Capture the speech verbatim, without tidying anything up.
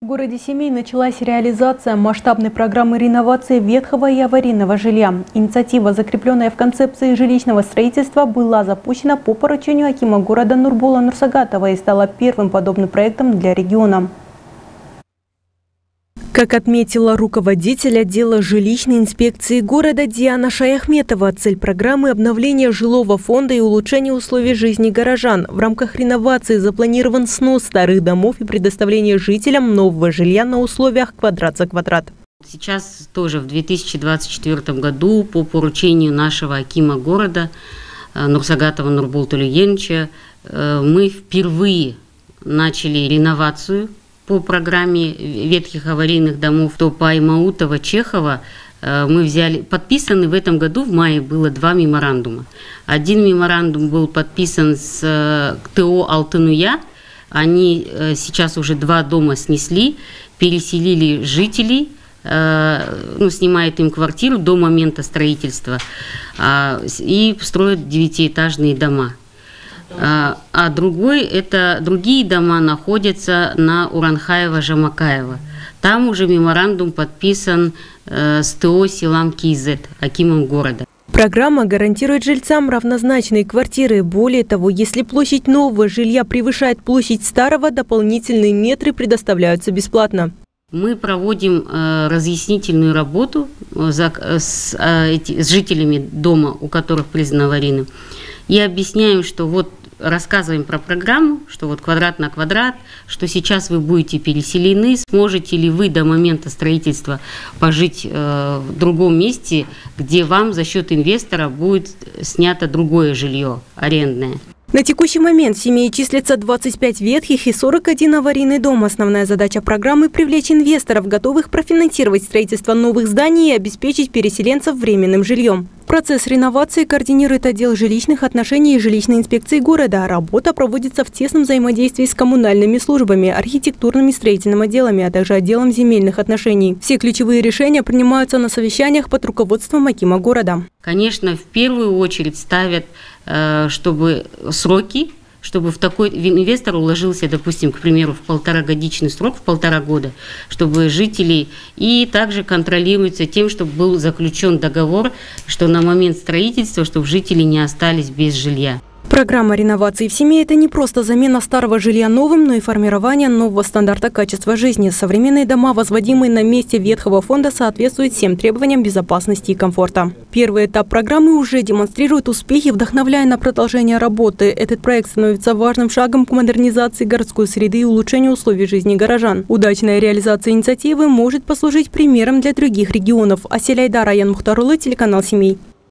В городе Семей началась реализация масштабной программы реновации ветхого и аварийного жилья. Инициатива, закрепленная в концепции жилищного строительства, была запущена по поручению акима города Нурбула Нурсагатова и стала первым подобным проектом для региона. Как отметила руководитель отдела жилищной инспекции города Диана Шаяхметова, цель программы – обновление жилого фонда и улучшение условий жизни горожан. В рамках реновации запланирован снос старых домов и предоставление жителям нового жилья на условиях квадрат за квадрат. Сейчас тоже в две тысячи двадцать четвёртом году по поручению нашего акима города Нурсагатова Нурбула Тулегеновича мы впервые начали реновацию по программе ветхих аварийных домов. То по Аймаутова, Чехова мы взяли, подписаны в этом году, в мае было два меморандума. Один меморандум был подписан с ТО Алтынуя. Они сейчас уже два дома снесли, переселили жителей, ну, снимают им квартиру до момента строительства и строят девятиэтажные дома. А другой, это другие дома находятся на Уранхаева-Жамакаева. Там уже меморандум подписан с ТО Силам Кизет, акимом города. Программа гарантирует жильцам равнозначные квартиры. Более того, если площадь нового жилья превышает площадь старого, дополнительные метры предоставляются бесплатно. Мы проводим э, разъяснительную работу за, с, э, эти, с жителями дома, у которых признано аварийным, и объясняем, что вот рассказываем про программу, что вот квадрат на квадрат, что сейчас вы будете переселены, сможете ли вы до момента строительства пожить э, в другом месте, где вам за счет инвестора будет снято другое жилье арендное. На текущий момент в семье числится двадцать пять ветхих и сорок один аварийный дом. Основная задача программы – привлечь инвесторов, готовых профинансировать строительство новых зданий и обеспечить переселенцев временным жильем. Процесс реновации координирует отдел жилищных отношений и жилищной инспекции города. Работа проводится в тесном взаимодействии с коммунальными службами, архитектурными и строительными отделами, а также отделом земельных отношений. Все ключевые решения принимаются на совещаниях под руководством акима города. Конечно, в первую очередь ставят, чтобы сроки, чтобы в такой инвестор уложился, допустим, к примеру, в полторагодичный срок, в полтора года, чтобы жители, и также контролируется тем, чтобы был заключен договор, что на момент строительства, чтобы жители не остались без жилья. Программа реновации в семье – это не просто замена старого жилья новым, но и формирование нового стандарта качества жизни. Современные дома, возводимые на месте ветхого фонда, соответствуют всем требованиям безопасности и комфорта. Первый этап программы уже демонстрирует успехи, вдохновляя на продолжение работы. Этот проект становится важным шагом к модернизации городской среды и улучшению условий жизни горожан. Удачная реализация инициативы может послужить примером для других регионов. Асель Айдар, Аян Мухтарулы, телеканал «Семей».